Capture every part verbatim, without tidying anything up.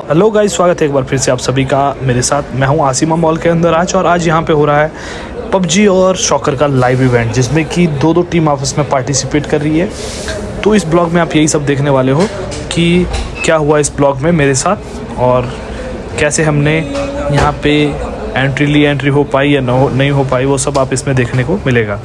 Hello guys, स्वागत है एक बार फिर से आप सभी का मेरे साथ। मैं हूं आसिमा मॉल के अंदर आज और आज यहां पे हो रहा है पबजी और शॉकर का लाइव इवेंट, जिसमें कि दो दो टीम आपस में पार्टिसिपेट कर रही है। तो इस ब्लॉग में आप यही सब देखने वाले हो कि क्या हुआ इस ब्लॉग में मेरे साथ और कैसे हमने यहाँ पे एंट्री ली, एंट्री हो पाई या नहीं हो पाई, वो सब आप इसमें देखने को मिलेगा।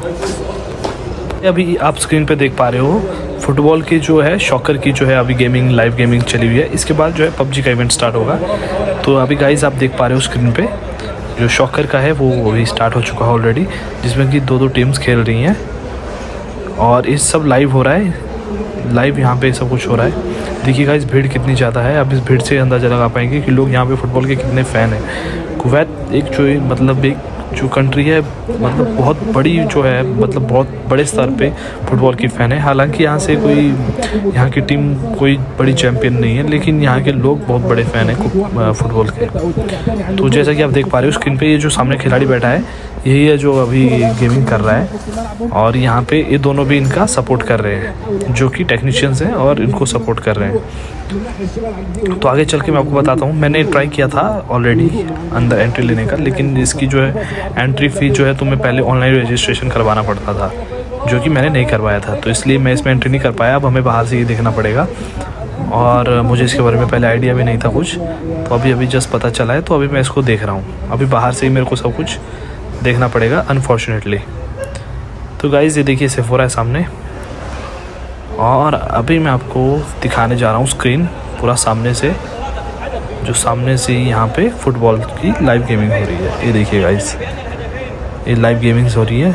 अभी आप स्क्रीन पे देख पा रहे हो फुटबॉल की जो है, शॉकर की जो है अभी गेमिंग, लाइव गेमिंग चली हुई है। इसके बाद जो है पबजी का इवेंट स्टार्ट होगा। तो अभी गाइस आप देख पा रहे हो स्क्रीन पे जो शॉकर का है वो अभी स्टार्ट हो चुका है ऑलरेडी, जिसमें कि दो दो टीम्स खेल रही हैं और इस सब लाइव हो रहा है। लाइव यहाँ पे सब कुछ हो रहा है। देखिए गाइस भीड़ कितनी ज़्यादा है। आप इस भीड़ से अंदाज़ा लगा पाएंगे कि लोग यहाँ पे फुटबॉल के कितने फ़ैन हैं। कुवैत एक जो मतलब एक जो कंट्री है, मतलब बहुत बड़ी जो है, मतलब बहुत बड़े स्तर पे फुटबॉल की फ़ैन है। हालांकि यहाँ से कोई, यहाँ की टीम कोई बड़ी चैम्पियन नहीं है, लेकिन यहाँ के लोग बहुत बड़े फ़ैन हैं फुटबॉल के। तो जैसा कि आप देख पा रहे हो स्क्रीन पे, ये जो सामने खिलाड़ी बैठा है यही है जो अभी गेमिंग कर रहा है और यहाँ पे ये दोनों भी इनका सपोर्ट कर रहे हैं, जो कि टेक्नीशियंस हैं और इनको सपोर्ट कर रहे हैं। तो आगे चल के मैं आपको बताता हूँ। मैंने ट्राई किया था ऑलरेडी अंदर एंट्री लेने का, लेकिन इसकी जो है एंट्री फ़ी जो है तुम्हें पहले ऑनलाइन रजिस्ट्रेशन करवाना पड़ता था, जो कि मैंने नहीं करवाया था। तो इसलिए मैं इसमें एंट्री नहीं कर पाया। अब हमें बाहर से ये देखना पड़ेगा और मुझे इसके बारे में पहले आइडिया भी नहीं था कुछ, तो अभी अभी जस्ट पता चला है। तो अभी मैं इसको देख रहा हूँ। अभी बाहर से ही मेरे को सब कुछ देखना पड़ेगा अनफॉर्चुनेटली। तो गाइज़ ये देखिए सिर्फ हो रहा है सामने, और अभी मैं आपको दिखाने जा रहा हूँ स्क्रीन पूरा सामने से, जो सामने से यहाँ पे फुटबॉल की लाइव गेमिंग हो रही है। ये देखिए गाइज़, ये लाइव गेमिंग हो रही है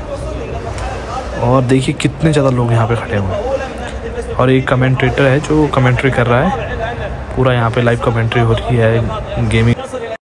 और देखिए कितने ज़्यादा लोग यहाँ पे खड़े हुए हैं। और एक कमेंटेटर है जो कमेंट्री कर रहा है, पूरा यहाँ पे लाइव कमेंट्री हो रही है गेमिंग।